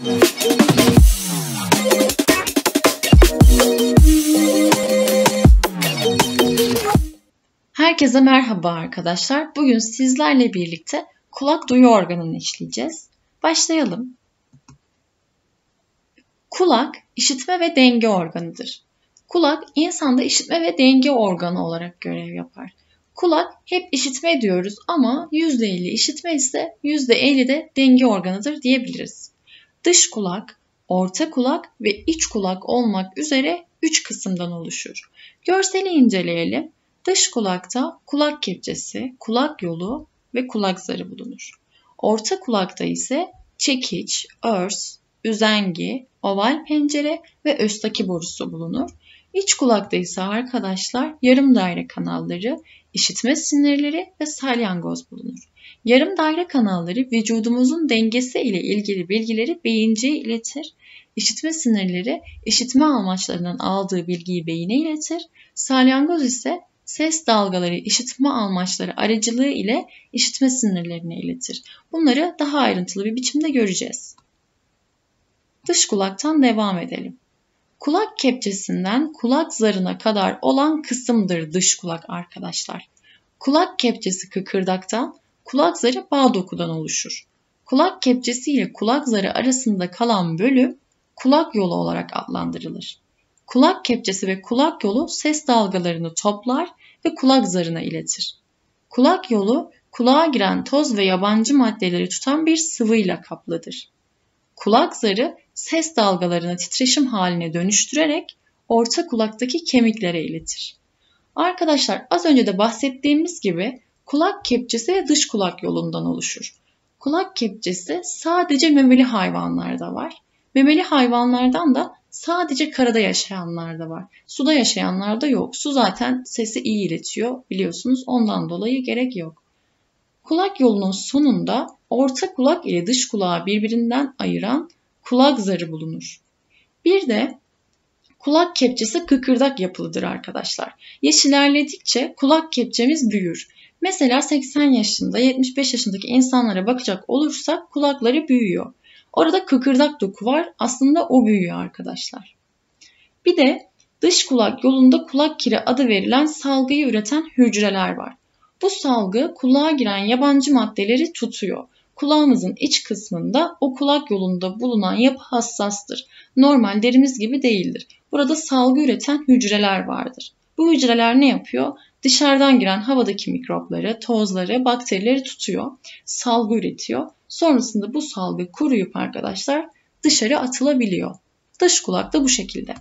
Herkese merhaba arkadaşlar. Bugün sizlerle birlikte kulak duyu organını işleyeceğiz. Başlayalım. Kulak, işitme ve denge organıdır. Kulak, insanda işitme ve denge organı olarak görev yapar. Kulak hep işitme diyoruz ama %50 işitme ise %50 de denge organıdır diyebiliriz. Dış kulak, orta kulak ve iç kulak olmak üzere 3 kısımdan oluşur. Görseli inceleyelim. Dış kulakta kulak kepçesi, kulak yolu ve kulak zarı bulunur. Orta kulakta ise çekiç, örs, üzengi, oval pencere ve östaki borusu bulunur. İç kulakta ise arkadaşlar yarım daire kanalları, işitme sinirleri ve salyangoz bulunur. Yarım daire kanalları vücudumuzun dengesi ile ilgili bilgileri beyinciye iletir. İşitme sinirleri işitme amaçlarından aldığı bilgiyi beyine iletir. Salyangoz ise ses dalgaları işitme amaçları aracılığı ile işitme sinirlerine iletir. Bunları daha ayrıntılı bir biçimde göreceğiz. Dış kulaktan devam edelim. Kulak kepçesinden kulak zarına kadar olan kısımdır dış kulak arkadaşlar. Kulak kepçesi kıkırdaktan, kulak zarı bağ dokudan oluşur. Kulak kepçesi ile kulak zarı arasında kalan bölüm kulak yolu olarak adlandırılır. Kulak kepçesi ve kulak yolu ses dalgalarını toplar ve kulak zarına iletir. Kulak yolu kulağa giren toz ve yabancı maddeleri tutan bir sıvıyla kaplıdır. Kulak zarı ses dalgalarını titreşim haline dönüştürerek orta kulaktaki kemiklere iletir. Arkadaşlar az önce de bahsettiğimiz gibi kulak kepçesi ve dış kulak yolundan oluşur. Kulak kepçesi sadece memeli hayvanlarda var. Memeli hayvanlardan da sadece karada yaşayanlarda var. Suda yaşayanlarda yok. Su zaten sesi iyi iletiyor biliyorsunuz. Ondan dolayı gerek yok. Kulak yolunun sonunda orta kulak ile dış kulağı birbirinden ayıran kulak zarı bulunur. Bir de kulak kepçesi kıkırdak yapılıdır arkadaşlar. Yaş ilerledikçe kulak kepçemiz büyür. Mesela 80 yaşında, 75 yaşındaki insanlara bakacak olursak kulakları büyüyor. Orada kıkırdak doku var. Aslında o büyüyor arkadaşlar. Bir de dış kulak yolunda kulak kiri adı verilen salgıyı üreten hücreler var. Bu salgı kulağa giren yabancı maddeleri tutuyor. Kulağımızın iç kısmında o kulak yolunda bulunan yapı hassastır. Normal derimiz gibi değildir. Burada salgı üreten hücreler vardır. Bu hücreler ne yapıyor? Dışarıdan giren havadaki mikropları, tozları, bakterileri tutuyor. Salgı üretiyor. Sonrasında bu salgı kuruyup arkadaşlar dışarı atılabiliyor. Dış kulak da bu şekilde.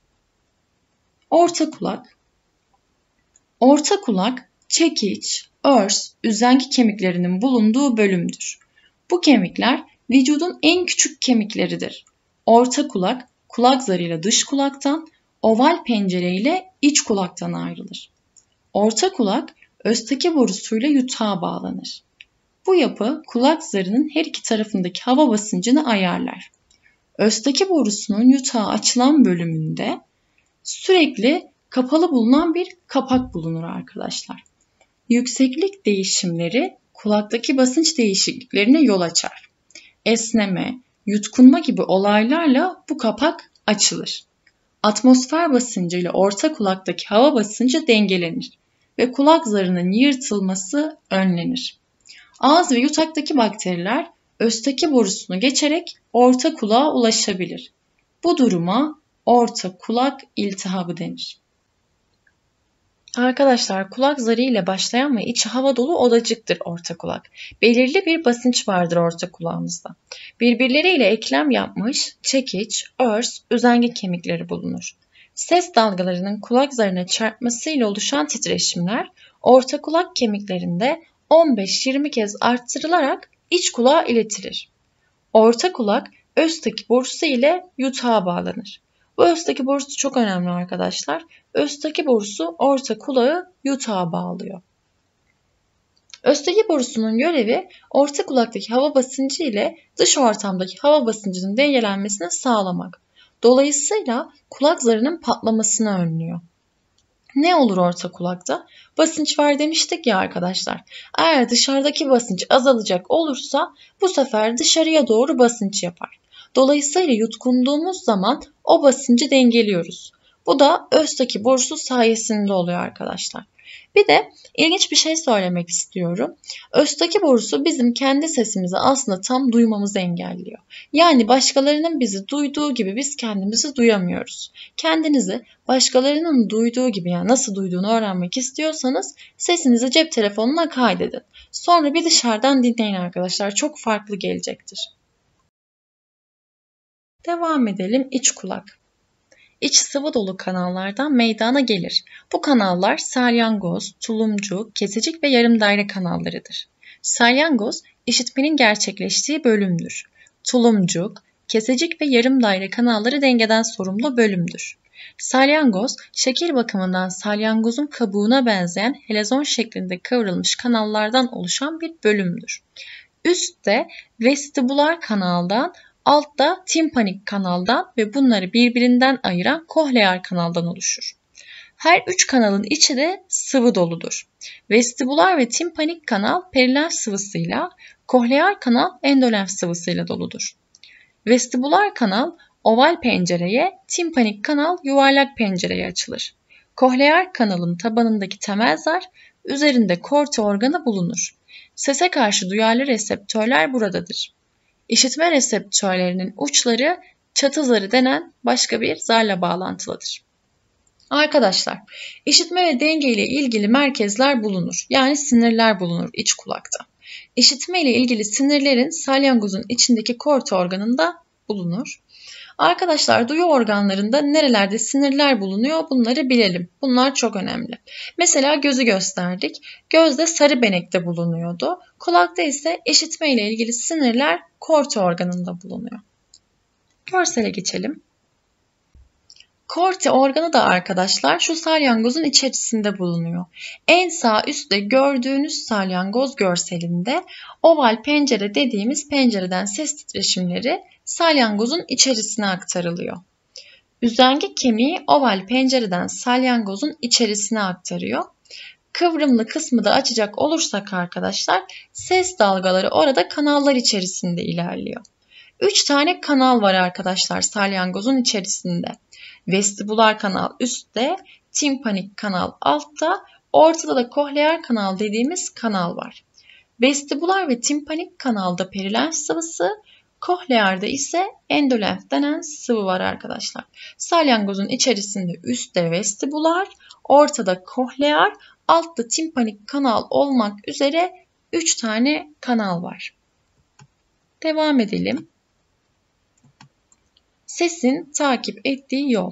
Orta kulak. Orta kulak çekiç, örs, üzengi kemiklerinin bulunduğu bölümdür. Bu kemikler vücudun en küçük kemikleridir. Orta kulak, kulak zarıyla dış kulaktan, oval pencere ile iç kulaktan ayrılır. Orta kulak, östaki borusuyla yutağa bağlanır. Bu yapı kulak zarının her iki tarafındaki hava basıncını ayarlar. Östaki borusunun yutağa açılan bölümünde sürekli kapalı bulunan bir kapak bulunur arkadaşlar. Yükseklik değişimleri kulaktaki basınç değişikliklerine yol açar. Esneme, yutkunma gibi olaylarla bu kapak açılır. Atmosfer basıncı ile orta kulaktaki hava basıncı dengelenir ve kulak zarının yırtılması önlenir. Ağız ve yutaktaki bakteriler östaki borusunu geçerek orta kulağa ulaşabilir. Bu duruma orta kulak iltihabı denir. Arkadaşlar kulak zarı ile başlayan ve içi hava dolu odacıktır orta kulak. Belirli bir basınç vardır orta kulağımızda. Birbirleriyle eklem yapmış çekiç, örs, üzengi kemikleri bulunur. Ses dalgalarının kulak zarına çarpmasıyla oluşan titreşimler orta kulak kemiklerinde 15-20 kez arttırılarak iç kulağa iletilir. Orta kulak östaki borusu ile yutağa bağlanır. Bu östaki borusu çok önemli arkadaşlar. Östaki borusu orta kulağı yutağa bağlıyor. Östaki borusunun görevi orta kulaktaki hava basıncı ile dış ortamdaki hava basıncının dengelenmesini sağlamak. Dolayısıyla kulak zarının patlamasını önlüyor. Ne olur orta kulakta? Basınç var demiştik ya arkadaşlar. Eğer dışarıdaki basınç azalacak olursa bu sefer dışarıya doğru basınç yapar. Dolayısıyla yutkunduğumuz zaman o basıncı dengeliyoruz. Bu da Öztaki borusu sayesinde oluyor arkadaşlar. Bir de ilginç bir şey söylemek istiyorum. Öztaki borusu bizim kendi sesimizi aslında tam duymamızı engelliyor. Yani başkalarının bizi duyduğu gibi biz kendimizi duyamıyoruz. Kendinizi başkalarının duyduğu gibi, yani nasıl duyduğunu öğrenmek istiyorsanız sesinizi cep telefonuna kaydedin. Sonra bir dışarıdan dinleyin arkadaşlar. Çok farklı gelecektir. Devam edelim. İç kulak. İç sıvı dolu kanallardan meydana gelir. Bu kanallar salyangoz, tulumcu, kesecik ve yarım daire kanallarıdır. Salyangoz, işitmenin gerçekleştiği bölümdür. Tulumcuk, kesecik ve yarım daire kanalları dengeden sorumlu bölümdür. Salyangoz, şekil bakımından salyangozun kabuğuna benzeyen helezon şeklinde kıvrılmış kanallardan oluşan bir bölümdür. Üstte vestibüler kanaldan, altta timpanik kanaldan ve bunları birbirinden ayıran kohlear kanaldan oluşur. Her üç kanalın içi de sıvı doludur. Vestibüler ve timpanik kanal perilenf sıvısıyla, kohlear kanal endolenf sıvısıyla doludur. Vestibüler kanal oval pencereye, timpanik kanal yuvarlak pencereye açılır. Kohlear kanalın tabanındaki temel zar, üzerinde korte organı bulunur. Sese karşı duyarlı reseptörler buradadır. İşitme reseptörlerinin uçları çatı zarı denen başka bir zarla bağlantılıdır. Arkadaşlar, işitme ve denge ile ilgili merkezler bulunur. Yani sinirler bulunur iç kulakta. İşitme ile ilgili sinirlerin salyangozun içindeki korte organında bulunur. Arkadaşlar, duyu organlarında nerelerde sinirler bulunuyor bunları bilelim. Bunlar çok önemli. Mesela gözü gösterdik. Gözde sarı benekte bulunuyordu. Kulakta ise işitme ile ilgili sinirler korte organında bulunuyor. Görsele geçelim. Korte organı da arkadaşlar şu salyangozun içerisinde bulunuyor. En sağ üstte gördüğünüz salyangoz görselinde oval pencere dediğimiz pencereden ses titreşimleri salyangozun içerisine aktarılıyor. Üzengi kemiği oval pencereden salyangozun içerisine aktarıyor. Kıvrımlı kısmı da açacak olursak arkadaşlar ses dalgaları orada kanallar içerisinde ilerliyor. 3 tane kanal var arkadaşlar salyangozun içerisinde. Vestibüler kanal üstte, timpanik kanal altta, ortada da kohlear kanal dediğimiz kanal var. Vestibüler ve timpanik kanalda perilenf sıvısı, kohlearda ise endolenf denen sıvı var arkadaşlar. Salyangozun içerisinde üstte vestibüler, ortada kohlear, altta timpanik kanal olmak üzere 3 tane kanal var. Devam edelim. Sesin takip ettiği yol.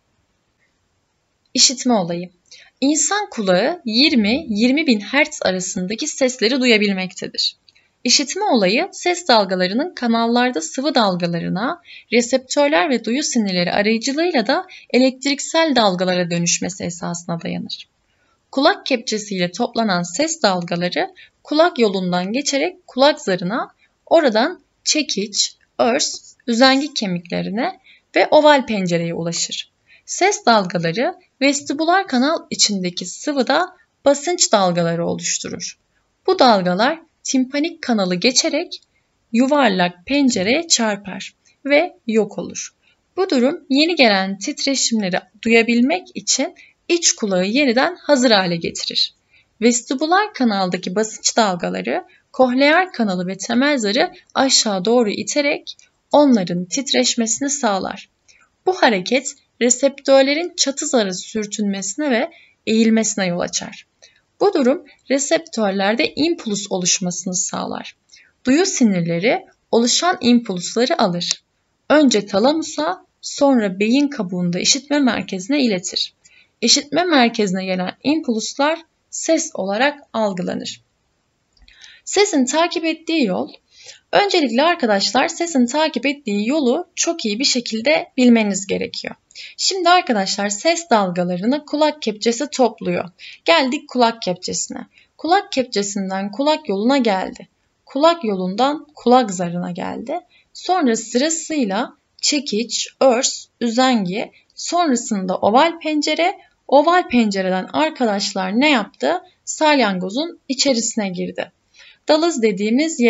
İşitme olayı. İnsan kulağı 20-20 bin Hz arasındaki sesleri duyabilmektedir. İşitme olayı ses dalgalarının kanallarda sıvı dalgalarına, reseptörler ve duyu sinirleri aracılığıyla da elektriksel dalgalara dönüşmesi esasına dayanır. Kulak kepçesiyle toplanan ses dalgaları kulak yolundan geçerek kulak zarına, oradan çekiç, örs, üzengi kemiklerine ve oval pencereye ulaşır. Ses dalgaları vestibüler kanal içindeki sıvıda basınç dalgaları oluşturur. Bu dalgalar timpanik kanalı geçerek yuvarlak pencereye çarpar ve yok olur. Bu durum yeni gelen titreşimleri duyabilmek için iç kulağı yeniden hazır hale getirir. Vestibüler kanaldaki basınç dalgaları kohlear kanalı ve temel zarı aşağı doğru iterek onların titreşmesini sağlar. Bu hareket reseptörlerin çatı zarı sürtünmesine ve eğilmesine yol açar. Bu durum reseptörlerde impuls oluşmasını sağlar. Duyu sinirleri oluşan impulsları alır. Önce talamusa, sonra beyin kabuğunda işitme merkezine iletir. İşitme merkezine gelen impulslar ses olarak algılanır. Sesin takip ettiği yol. Öncelikle arkadaşlar sesin takip ettiği yolu çok iyi bir şekilde bilmeniz gerekiyor. Şimdi arkadaşlar ses dalgalarını kulak kepçesi topluyor. Geldik kulak kepçesine. Kulak kepçesinden kulak yoluna geldi. Kulak yolundan kulak zarına geldi. Sonra sırasıyla çekiç, örs, üzengi, sonrasında oval pencere. Oval pencereden arkadaşlar ne yaptı? Salyangozun içerisine girdi. Dalız dediğimiz yere.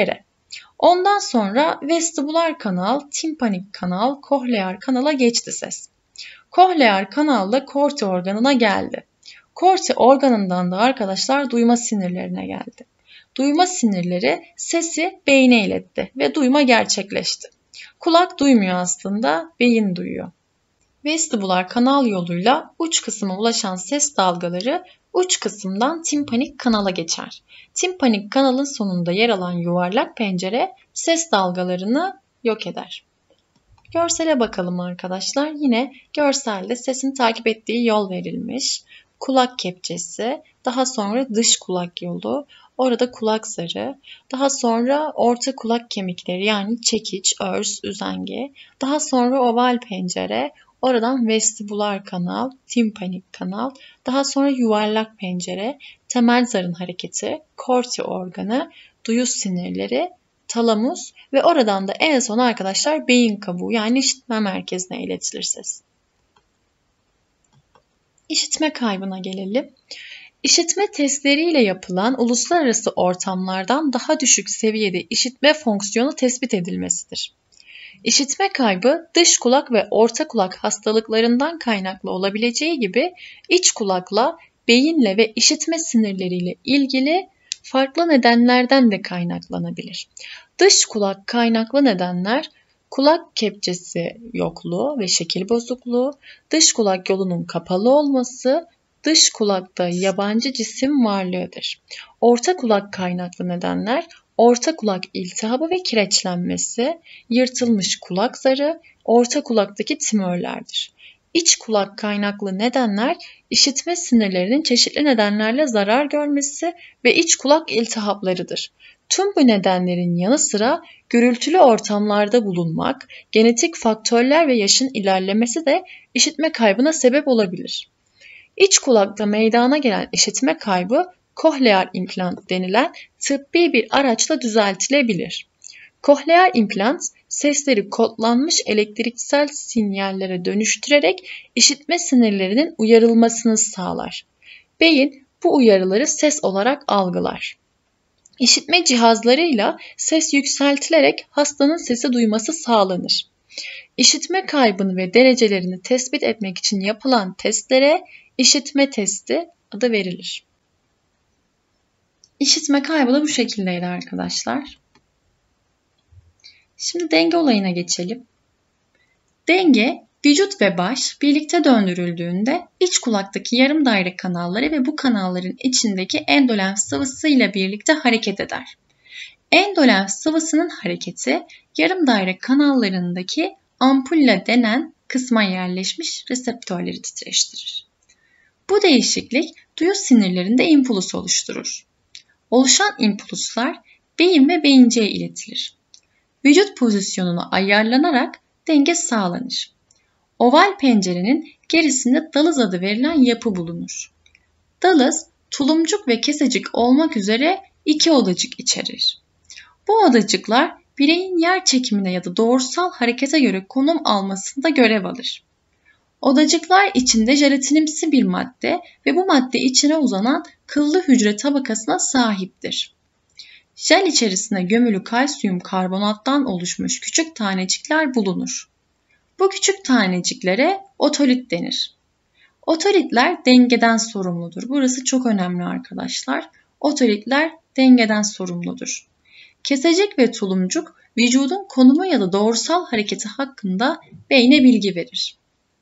Ondan sonra vestibular kanal, timpanik kanal, kohlear kanala geçti ses. Kohlear kanal da korti organına geldi. Korti organından da arkadaşlar duyma sinirlerine geldi. Duyma sinirleri sesi beyne iletti ve duyma gerçekleşti. Kulak duymuyor aslında, beyin duyuyor. Vestibular kanal yoluyla uç kısma ulaşan ses dalgaları uç kısımdan timpanik kanala geçer. Timpanik kanalın sonunda yer alan yuvarlak pencere ses dalgalarını yok eder. Görsele bakalım arkadaşlar. Yine görselde sesin takip ettiği yol verilmiş. Kulak kepçesi, daha sonra dış kulak yolu, orada kulak zarı, daha sonra orta kulak kemikleri yani çekiç, örs, üzenge, daha sonra oval pencere, oradan vestibular kanal, timpanik kanal, daha sonra yuvarlak pencere, temel zarın hareketi, korti organı, duyu sinirleri, talamus ve oradan da en son arkadaşlar beyin kabuğu yani işitme merkezine iletilir ses. İşitme kaybına gelelim. İşitme testleriyle yapılan uluslararası ortamlardan daha düşük seviyede işitme fonksiyonu tespit edilmesidir. İşitme kaybı dış kulak ve orta kulak hastalıklarından kaynaklı olabileceği gibi iç kulakla, beyinle ve işitme sinirleriyle ilgili farklı nedenlerden de kaynaklanabilir. Dış kulak kaynaklı nedenler kulak kepçesi yokluğu ve şekil bozukluğu, dış kulak yolunun kapalı olması, dış kulakta yabancı cisim varlığıdır. Orta kulak kaynaklı nedenler orta kulak iltihabı ve kireçlenmesi, yırtılmış kulak zarı, orta kulaktaki tümörlerdir. İç kulak kaynaklı nedenler işitme sinirlerinin çeşitli nedenlerle zarar görmesi ve iç kulak iltihaplarıdır. Tüm bu nedenlerin yanı sıra gürültülü ortamlarda bulunmak, genetik faktörler ve yaşın ilerlemesi de işitme kaybına sebep olabilir. İç kulakta meydana gelen işitme kaybı kohlear implant denilen tıbbi bir araçla düzeltilebilir. Kohlear implant sesleri kodlanmış elektriksel sinyallere dönüştürerek işitme sinirlerinin uyarılmasını sağlar. Beyin bu uyarıları ses olarak algılar. İşitme cihazlarıyla ses yükseltilerek hastanın sesi duyması sağlanır. İşitme kaybını ve derecelerini tespit etmek için yapılan testlere işitme testi adı verilir. İşitme kaybı da bu şekildeydi arkadaşlar. Şimdi denge olayına geçelim. Denge, vücut ve baş birlikte döndürüldüğünde iç kulaktaki yarım daire kanalları ve bu kanalların içindeki endolenf sıvısı ile birlikte hareket eder. Endolenf sıvısının hareketi yarım daire kanallarındaki ampulla denen kısma yerleşmiş reseptörleri titreştirir. Bu değişiklik duyu sinirlerinde impuls oluşturur. Oluşan impulslar beyin ve beyinciğe iletilir. Vücut pozisyonuna ayarlanarak denge sağlanır. Oval pencerenin gerisinde dalız adı verilen yapı bulunur. Dalız, tulumcuk ve kesecik olmak üzere iki odacık içerir. Bu odacıklar bireyin yer çekimine ya da doğrusal harekete göre konum almasında görev alır. Odacıklar içinde jelatinimsi bir madde ve bu madde içine uzanan kıllı hücre tabakasına sahiptir. Jel içerisine gömülü kalsiyum karbonattan oluşmuş küçük tanecikler bulunur. Bu küçük taneciklere otolit denir. Otolitler dengeden sorumludur. Burası çok önemli arkadaşlar. Otolitler dengeden sorumludur. Kesecik ve tulumcuk vücudun konumu ya da doğrusal hareketi hakkında beyne bilgi verir.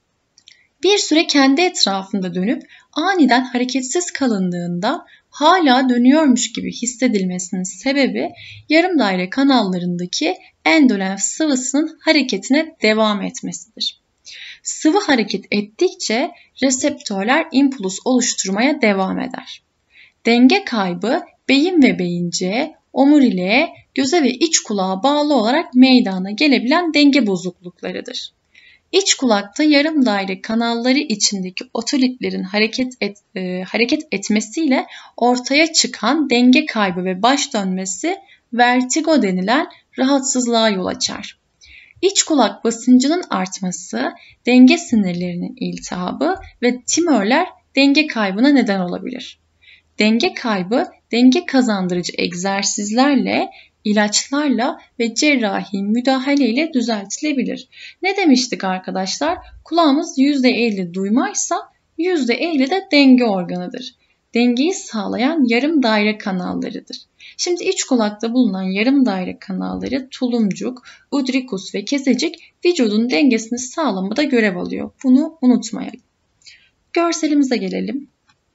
Bir süre kendi etrafında dönüp aniden hareketsiz kalındığında hala dönüyormuş gibi hissedilmesinin sebebi yarım daire kanallarındaki endolenf sıvısının hareketine devam etmesidir. Sıvı hareket ettikçe reseptörler impuls oluşturmaya devam eder. Denge kaybı beyin ve beyinciğe, omuriliğe, göze ve iç kulağa bağlı olarak meydana gelebilen denge bozukluklarıdır. İç kulakta yarım daire kanalları içindeki otolitlerin hareket etmesiyle ortaya çıkan denge kaybı ve baş dönmesi vertigo denilen rahatsızlığa yol açar. İç kulak basıncının artması, denge sinirlerinin iltihabı ve tümörler denge kaybına neden olabilir. Denge kaybı, denge kazandırıcı egzersizlerle ilaçlarla ve cerrahi müdahale ile düzeltilebilir. Ne demiştik arkadaşlar? Kulağımız %50 duymaysa %50 de denge organıdır. Dengeyi sağlayan yarım daire kanallarıdır. Şimdi iç kulakta bulunan yarım daire kanalları tulumcuk, udrikus ve kesecik vücudun dengesini sağlamada görev alıyor. Bunu unutmayalım. Görselimize gelelim.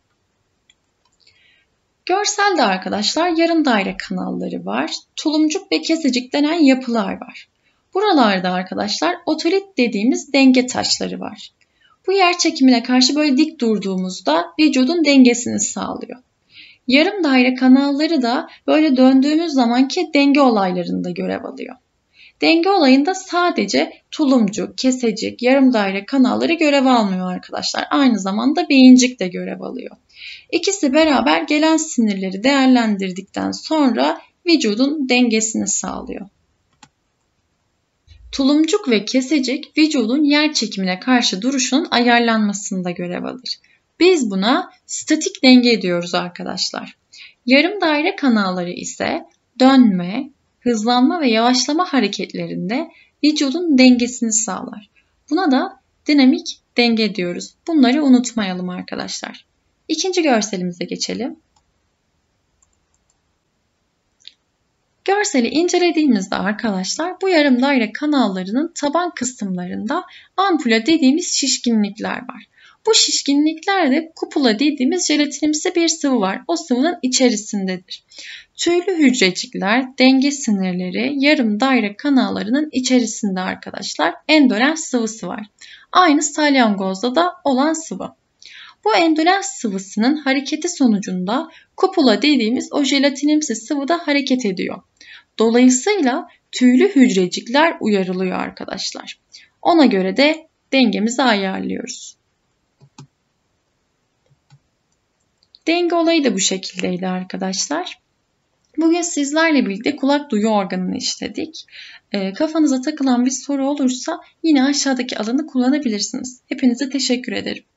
Görselde arkadaşlar yarım daire kanalları var. Tulumcuk ve kesecik denen yapılar var. Buralarda arkadaşlar otolit dediğimiz denge taşları var. Bu yer çekimine karşı böyle dik durduğumuzda vücudun dengesini sağlıyor. Yarım daire kanalları da böyle döndüğümüz zamanki denge olaylarında görev alıyor. Denge olayında sadece tulumcuk, kesecik, yarım daire kanalları görev almıyor arkadaşlar. Aynı zamanda beyincik de görev alıyor. İkisi beraber gelen sinirleri değerlendirdikten sonra vücudun dengesini sağlıyor. Tulumcuk ve kesecik vücudun yer çekimine karşı duruşunun ayarlanmasında görev alır. Biz buna statik denge diyoruz arkadaşlar. Yarım daire kanalları ise dönme, hızlanma ve yavaşlama hareketlerinde vücudun dengesini sağlar. Buna da dinamik denge diyoruz. Bunları unutmayalım arkadaşlar. İkinci görselimize geçelim. Görseli incelediğimizde arkadaşlar bu yarım daire kanallarının taban kısımlarında ampula dediğimiz şişkinlikler var. Bu şişkinliklerde kupula dediğimiz jelatinimsi bir sıvı var. O sıvının içerisindedir. Tüylü hücrecikler, denge sinirleri yarım daire kanallarının içerisinde arkadaşlar endolens sıvısı var. Aynı salyangozda da olan sıvı. Bu endolens sıvısının hareketi sonucunda kupula dediğimiz o jelatinimsi sıvı da hareket ediyor. Dolayısıyla tüylü hücrecikler uyarılıyor arkadaşlar. Ona göre de dengemizi ayarlıyoruz. Denge olayı da bu şekildeydi arkadaşlar. Bugün sizlerle birlikte kulak duyu organını işledik. Kafanıza takılan bir soru olursa yine aşağıdaki alanı kullanabilirsiniz. Hepinize teşekkür ederim.